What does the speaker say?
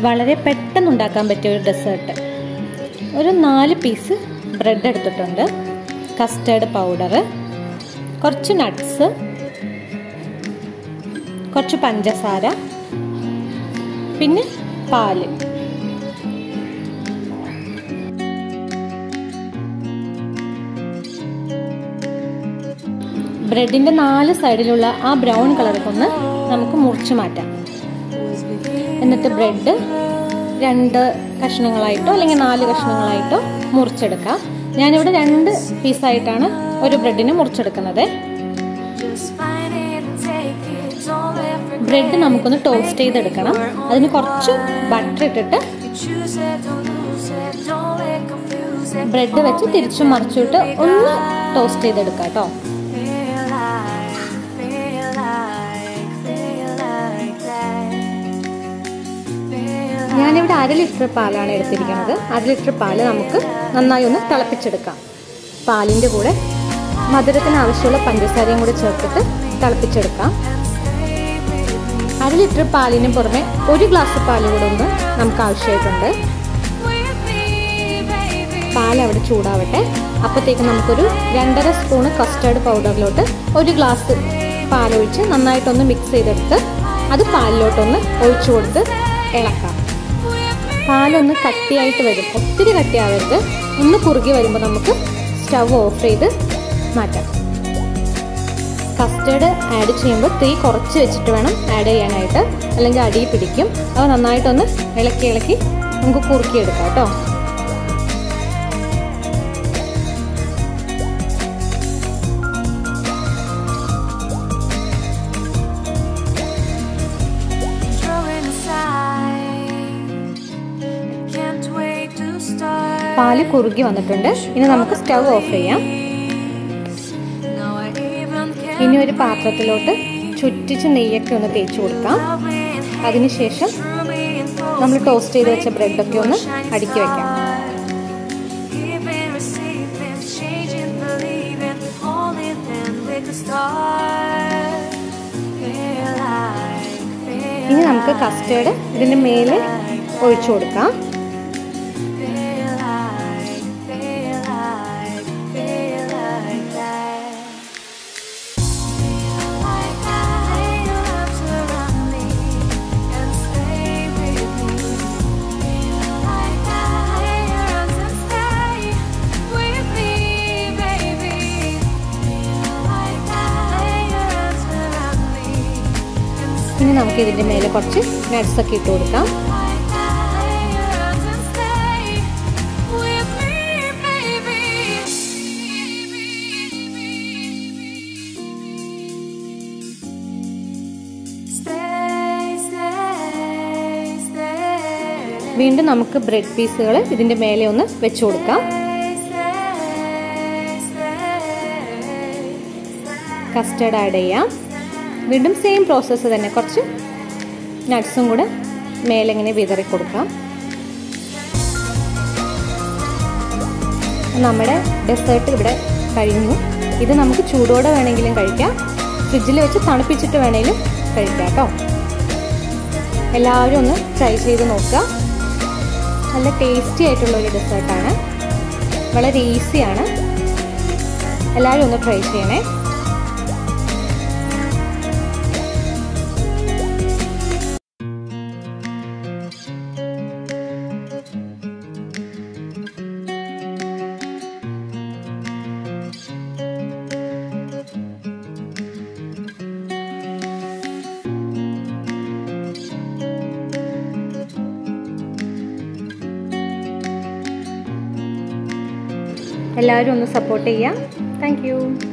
വളരെ പെട്ടെന്ന് ഉണ്ടാക്കാൻ പറ്റിയ ഒരു ഡെസേർട്ട്. ഒരു 4 പീസ് ബ്രെഡ് എടുത്തിട്ടുണ്ട്, കസ്റ്റേർഡ് പൗഡർ, കുറച്ച് നട്ട്സ്, കുറച്ച് പഞ്ചസാര, പിന്നെ പാല്. ബ്രെഡിൻ്റെ 4 സൈഡിലുള്ള ആ ബ്രൗൺ കളറൊക്കെ ഒന്ന് നമുക്ക് മുറിച്ച് മാറ്റാം. എന്നിട്ട് ബ്രെഡ് 2 കഷ്ണങ്ങളായിട്ടോ അല്ലെങ്കിൽ 4 കഷ്ണങ്ങളായിട്ടോ മുറിച്ചെടുക്കാം. ഞാനിവിടെ 2 പീസായിട്ടാണ് ഒരു ബ്രെഡിന് മുറിച്ചെടുക്കുന്നത്. ബ്രെഡ് നമുക്കൊന്ന് ടോസ്റ്റ് ചെയ്തെടുക്കണം. അതിന് കുറച്ച് ബട്ടർ ഇട്ടിട്ട് ബ്രെഡ് വെച്ച് തിരിച്ചും മറിച്ചിട്ട് ഒന്ന് ടോസ്റ്റ് ചെയ്തെടുക്കാം കേട്ടോ. ഞാനിവിടെ 1/2 ലിറ്റർ പാലാണ് എടുത്തിരിക്കുന്നത്. 1/2 ലിറ്റർ പാല് നമുക്ക് നന്നായി ഒന്ന് തിളപ്പിച്ചെടുക്കാം. പാലിൻ്റെ കൂടെ മധുരത്തിന് ആവശ്യമുള്ള പഞ്ചസാരയും കൂടെ ചേർത്തിട്ട് തിളപ്പിച്ചെടുക്കാം. 1/2 ലിറ്റർ പാലിന് പുറമെ 1 ഗ്ലാസ് പാൽ കൂടെ ഒന്ന് നമുക്ക് ആവശ്യമായിട്ടുണ്ട്. പാൽ അവിടെ ചൂടാവട്ടെ. അപ്പോഴത്തേക്ക് നമുക്കൊരു 2.5 സ്പൂണ് കസ്റ്റേർഡ് പൗഡറിലോട്ട് 1 ഗ്ലാസ് പാലൊഴിച്ച് നന്നായിട്ടൊന്ന് മിക്സ് ചെയ്തെടുത്ത് അത് പാലിലോട്ടൊന്ന് ഒഴിച്ചു കൊടുത്ത് ഇളക്കാം. പാലൊന്ന് കട്ടിയായിട്ട് വരും, ഒത്തിരി കട്ടിയാവരുത്. ഒന്ന് കുറുകി വരുമ്പോൾ നമുക്ക് സ്റ്റവ് ഓഫ് ചെയ്ത് മാറ്റാം. കസ്റ്റേർഡ് ആഡ് ചെയ്യുമ്പോൾ തീ കുറച്ച് വെച്ചിട്ട് വേണം ആഡ് ചെയ്യാനായിട്ട്, അല്ലെങ്കിൽ അടിയിൽ പിടിക്കും. അത് നന്നായിട്ടൊന്ന് ഇളക്കി നമുക്ക് കുറുക്കിയെടുക്കാം കേട്ടോ. പാല് കുറുകി വന്നിട്ടുണ്ട്. ഇനി നമുക്ക് സ്റ്റവ് ഓഫ് ചെയ്യാം. ഇനി ഒരു പാത്രത്തിലോട്ട് ചുറ്റിച്ച് നെയ്യൊക്കെ ഒന്ന് തേച്ച് കൊടുക്കാം. അതിനുശേഷം നമ്മൾ ടോസ്റ്റ് ചെയ്ത് വെച്ച ബ്രെഡൊക്കെ ഒന്ന് അടുക്കി വയ്ക്കാം. ഇനി നമുക്ക് കസ്റ്റേർഡ് ഇതിൻ്റെ മേലെ ഒഴിച്ചു കൊടുക്കാം. ഇനി നമുക്ക് ഇതിൻ്റെ മേലെ കുറച്ച് നട്ട്സൊക്കെ ഇട്ട് കൊടുക്കാം. വീണ്ടും നമുക്ക് ബ്രെഡ് പീസുകൾ ഇതിൻ്റെ മേലെ ഒന്ന് വെച്ച് കൊടുക്കാം. കസ്റ്റേർഡ് ആഡ് ചെയ്യാം. വീണ്ടും സെയിം പ്രോസസ്സ് തന്നെ, കുറച്ച് നട്ട്സും കൂടെ മേലെ ഇങ്ങനെ വിതറി കൊടുക്കാം. നമ്മുടെ ഡെസേർട്ട് ഇവിടെ കഴിഞ്ഞു. ഇത് നമുക്ക് ചൂടോടെ വേണമെങ്കിലും കഴിക്കാം, ഫ്രിഡ്ജിൽ വെച്ച് തണുപ്പിച്ചിട്ട് വേണമെങ്കിലും കഴിക്കാം കേട്ടോ. എല്ലാവരും ഒന്ന് ട്രൈ ചെയ്ത് നോക്കുക. നല്ല ടേസ്റ്റി ആയിട്ടുള്ളൊരു ഡെസേർട്ടാണ്, വളരെ ഈസിയാണ്. എല്ലാവരും ഒന്ന് ട്രൈ ചെയ്യണേ. എല്ലാവരും ഒന്ന് സപ്പോർട്ട് ചെയ്യാം. Thank U.